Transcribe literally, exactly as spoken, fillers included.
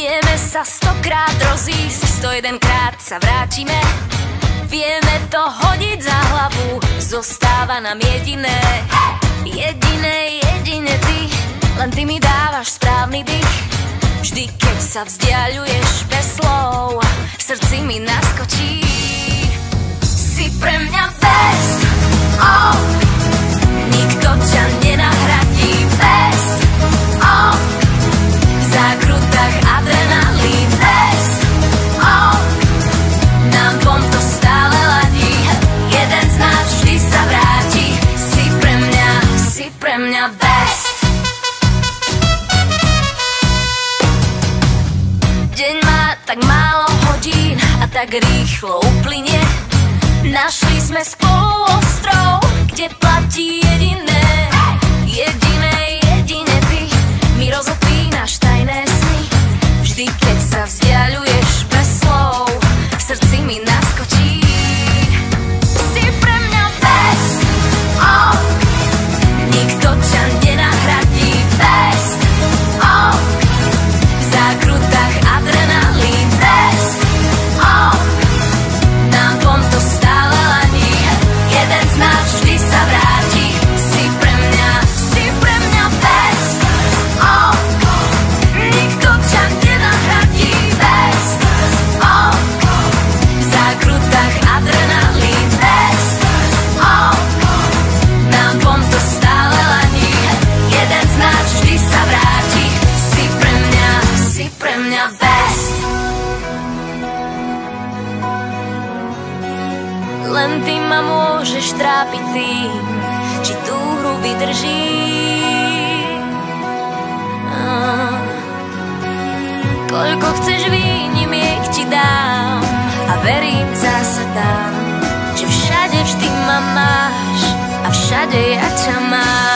Vieme sa stokrát rozísť, sto jedenkrát sa vrátime. Vieme to hodiť za hlavu, zostáva nám jediné. Jediné, jedine ty, len ty mi dávaš správny dých. Vždy, keď sa vzdialuješ bez slov, v srdci mi naskočí. Si pre mňa best, oh, nikto ťa nenahradí. Best, oh, v zákrutách adrenalín. Best, oh, nám dvom to stále ladí. Jeden z nás vždy sa vráti. Si pre mňa, si pre mňa best. Deň má tak málo hodín a tak rýchlo uplynie. Našli sme spolu ostrov, kde platí jediné. Jediné, jedine ty mi rozopínaš tajné sny. Vždy, keď sa vzdialuješ bez slov, v srdci mi naskočí. Si pre mňa best, oh, nikto ťa nenahradí. Best, oh, v zákrutách adrenalín. Best, oh, nám dvom to stále ladí. Jeden z nás vždy sa vráti. Si pre mňa, si pre mňa best, oh, nikto ťa nenahradí. Best, oh, v zákrutách adrenalín. Best, oh, nám dvom to stále ladí. Jeden z nás vždy sa vráti. Si pre mňa, si pre mňa best. Len ty ma môžeš trápiť tým, či tú hru vydrží. Ah. Koľko chceš výnimiek ti dám a verím zasa dám, že všade vždy ma máš a všade ja ťa mám.